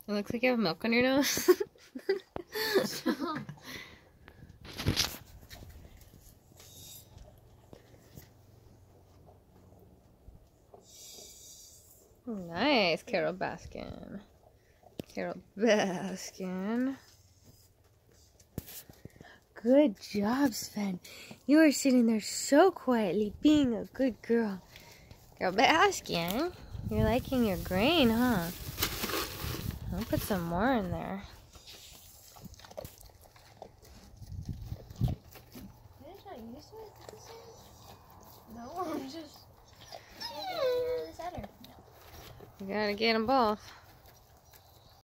It looks like you have milk on your nose. Nice, Carol Baskin. Carol Baskin. Good job, Sven. You are sitting there so quietly, being a good girl. Carol Baskin, you're liking your grain, huh? I'll put some more in there. No, I'm just... You gotta get them both.